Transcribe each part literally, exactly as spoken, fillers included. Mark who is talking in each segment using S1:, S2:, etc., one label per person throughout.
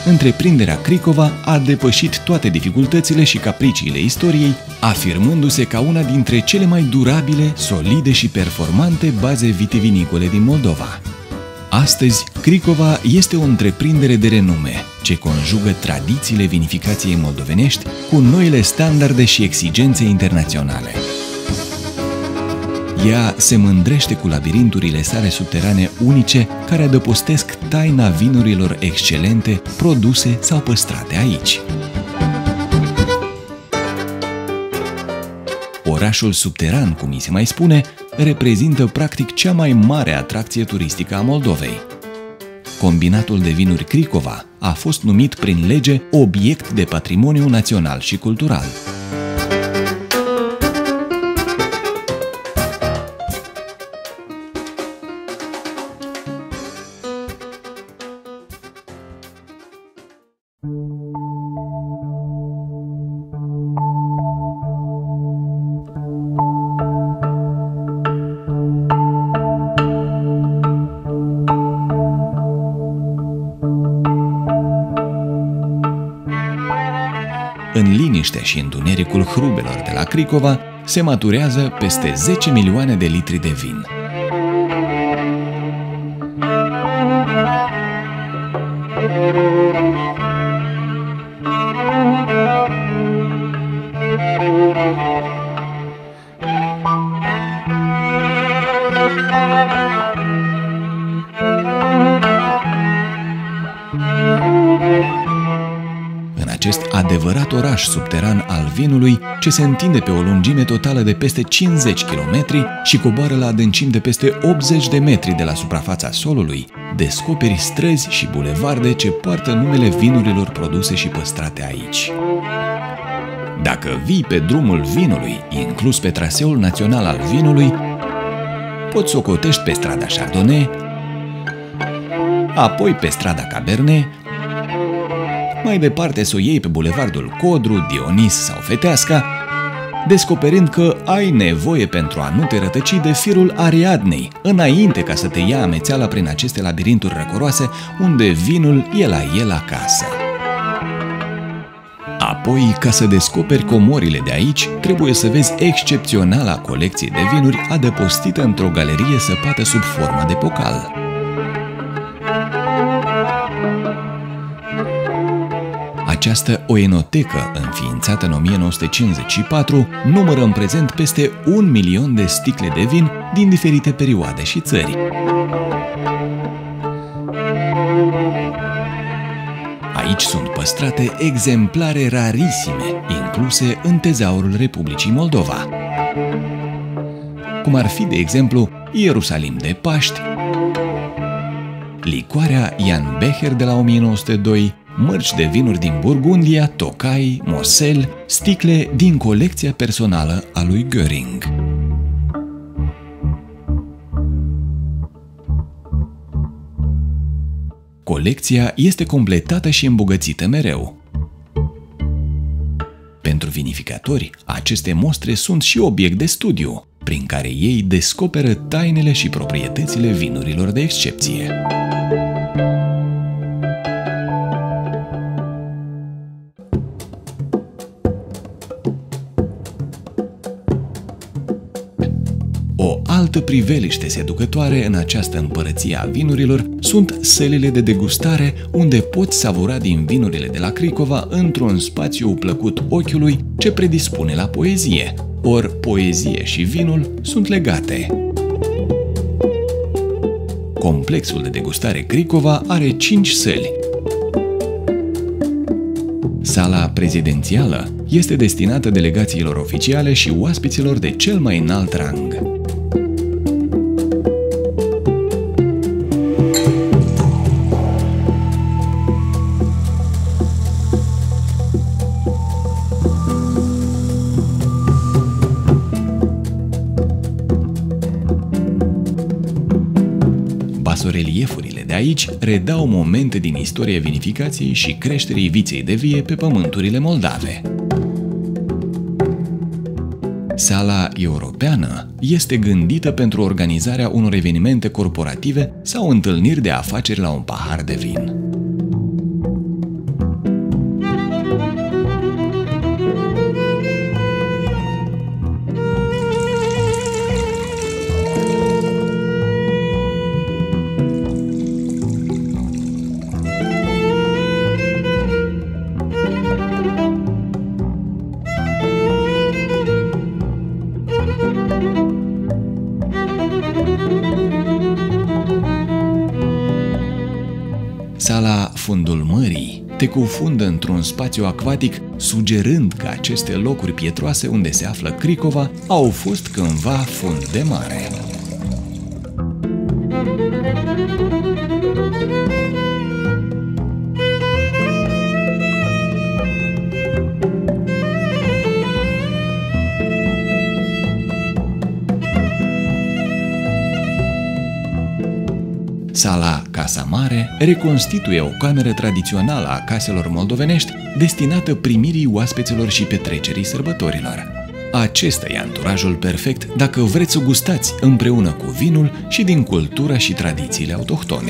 S1: întreprinderea Cricova a depășit toate dificultățile și capriciile istoriei, afirmându-se ca una dintre cele mai durabile, solide și performante baze vitivinicole din Moldova. Astăzi, Cricova este o întreprindere de renume, ce conjugă tradițiile vinificației moldovenești cu noile standarde și exigențe internaționale. Ea se mândrește cu labirinturile sale subterane unice care adăpostesc taina vinurilor excelente produse sau păstrate aici. Orașul subteran, cum îi se mai spune, reprezintă practic cea mai mare atracție turistică a Moldovei. Combinatul de vinuri Cricova a fost numit prin lege obiect de patrimoniu național și cultural. În liniște și întunericul hrubelor de la Cricova se maturează peste zece milioane de litri de vin. În acest adevărat oraș subteran al vinului, ce se întinde pe o lungime totală de peste cincizeci de kilometri și coboară la adâncimi de peste optzeci de metri de la suprafața solului, descoperi străzi și bulevarde ce poartă numele vinurilor produse și păstrate aici. Dacă vii pe drumul vinului, inclus pe traseul național al vinului, poți să o cotești pe strada Chardonnay, apoi pe strada Cabernet, mai departe să o iei pe bulevardul Codru, Dionis sau Feteasca, descoperind că ai nevoie pentru a nu te rătăci de firul Ariadnei, înainte ca să te ia amețeala prin aceste labirinturi răcoroase, unde vinul e la el acasă. Apoi, ca să descoperi comorile de aici, trebuie să vezi excepționala colecție de vinuri adăpostită într-o galerie săpată sub formă de pocal. Această oenotecă, înființată în o mie nouă sute cincizeci și patru, numără în prezent peste un milion de sticle de vin din diferite perioade și țări. Aici sunt păstrate exemplare rarisime, incluse în tezaurul Republicii Moldova, cum ar fi, de exemplu, Ierusalim de Paști, licoarea Jan Becher de la o mie nouă sute doi, mărci de vinuri din Burgundia, Tocai, Mosel, sticle din colecția personală a lui Göring. Colecția este completată și îmbogățită mereu. Pentru vinificatori, aceste mostre sunt și obiect de studiu, prin care ei descoperă tainele și proprietățile vinurilor de excepție. O altă priveliște seducătoare în această împărăție a vinurilor sunt sălile de degustare, unde poți savura din vinurile de la Cricova într-un spațiu plăcut ochiului ce predispune la poezie. Ori poezie și vinul sunt legate. Complexul de degustare Cricova are cinci săli. Sala prezidențială este destinată delegațiilor oficiale și oaspeților de cel mai înalt rang. Basoreliefurile de aici redau momente din istoria vinificației și creșterii viței de vie pe pământurile moldave. Sala europeană este gândită pentru organizarea unor evenimente corporative sau întâlniri de afaceri la un pahar de vin. Sala Fundul Mării te cufundă într-un spațiu acvatic, sugerând că aceste locuri pietroase unde se află Cricova au fost cândva fund de mare. Sala Casa Mare reconstituie o cameră tradițională a caselor moldovenești destinată primirii oaspeților și petrecerii sărbătorilor. Acesta e anturajul perfect dacă vreți să gustați împreună cu vinul și din cultura și tradițiile autohtone.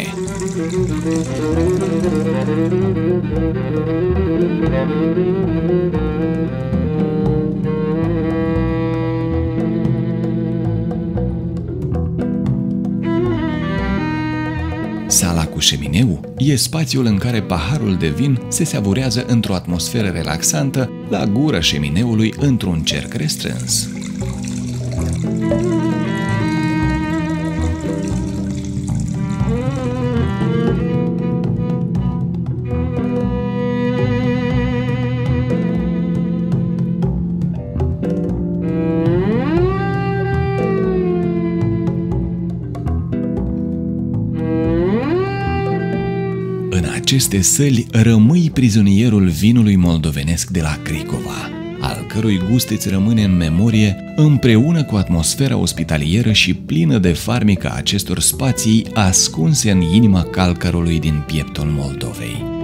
S1: Sala cu șemineu e spațiul în care paharul de vin se savurează într-o atmosferă relaxantă la gura șemineului într-un cerc restrâns. În aceste săli rămâi prizonierul vinului moldovenesc de la Cricova, al cărui gust îți rămâne în memorie împreună cu atmosfera ospitalieră și plină de farmică a acestor spații ascunse în inima calcarului din pieptul Moldovei.